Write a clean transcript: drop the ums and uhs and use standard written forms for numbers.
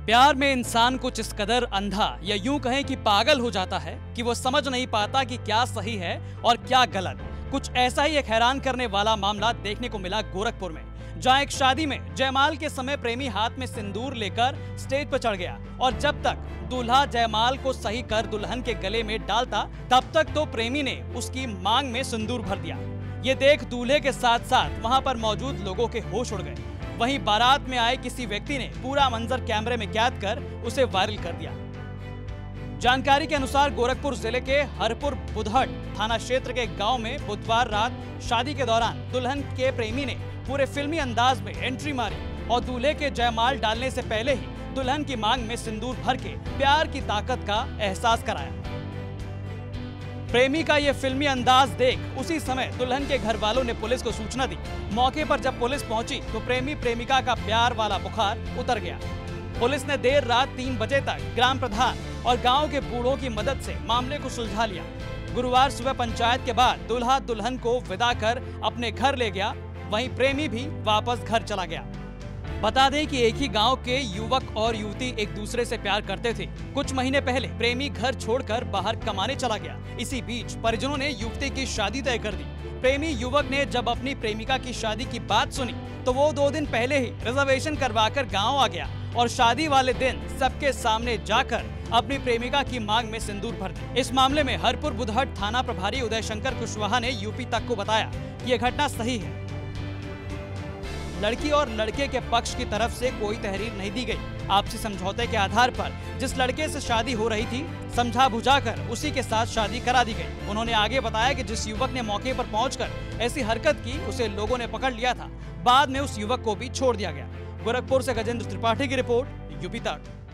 प्यार में इंसान कुछ इस कदर अंधा या यूं कहें कि पागल हो जाता है कि वो समझ नहीं पाता कि क्या सही है और क्या गलत। कुछ ऐसा ही एक हैरान करने वाला मामला देखने को मिला गोरखपुर में, जहां एक शादी में जयमाल के समय प्रेमी हाथ में सिंदूर लेकर स्टेज पर चढ़ गया और जब तक दूल्हा जयमाल को सही कर दुल्हन के गले में डालता तब तक तो प्रेमी ने उसकी मांग में सिंदूर भर दिया। ये देख दूल्हे के साथ साथ वहां पर मौजूद लोगों के होश उड़ गए। वहीं बारात में आए किसी व्यक्ति ने पूरा मंजर कैमरे में कैद कर उसे वायरल कर दिया। जानकारी के अनुसार गोरखपुर जिले के हरपुर बुधहट थाना क्षेत्र के गांव में बुधवार रात शादी के दौरान दुल्हन के प्रेमी ने पूरे फिल्मी अंदाज में एंट्री मारी और दूल्हे के जयमाल डालने से पहले ही दुल्हन की मांग में सिंदूर भर के प्यार की ताकत का एहसास कराया। प्रेमी का ये फिल्मी अंदाज देख उसी समय दुल्हन के घर वालों ने पुलिस को सूचना दी। मौके पर जब पुलिस पहुंची तो प्रेमी प्रेमिका का प्यार वाला बुखार उतर गया। पुलिस ने देर रात 3 बजे तक ग्राम प्रधान और गांव के बूढ़ों की मदद से मामले को सुलझा लिया। गुरुवार सुबह पंचायत के बाद दूल्हा दुल्हन को विदा कर अपने घर ले गया, वहीं प्रेमी भी वापस घर चला गया। बता दें कि एक ही गांव के युवक और युवती एक दूसरे से प्यार करते थे। कुछ महीने पहले प्रेमी घर छोड़कर बाहर कमाने चला गया। इसी बीच परिजनों ने युवती की शादी तय कर दी। प्रेमी युवक ने जब अपनी प्रेमिका की शादी की बात सुनी तो वो 2 दिन पहले ही रिजर्वेशन करवाकर गाँव आ गया और शादी वाले दिन सबके सामने जाकर अपनी प्रेमिका की मांग में सिंदूर भर दी। इस मामले में हरपुर बुधहट थाना प्रभारी उदय शंकर कुशवाहा ने यूपी तक को बताया कि यह घटना सही है। लड़की और लड़के के पक्ष की तरफ से कोई तहरीर नहीं दी गई। आपसी समझौते के आधार पर जिस लड़के से शादी हो रही थी समझा बुझाकर उसी के साथ शादी करा दी गई। उन्होंने आगे बताया कि जिस युवक ने मौके पर पहुंचकर ऐसी हरकत की उसे लोगों ने पकड़ लिया था। बाद में उस युवक को भी छोड़ दिया गया। गोरखपुर से गजेंद्र त्रिपाठी की रिपोर्ट, यूपी तक।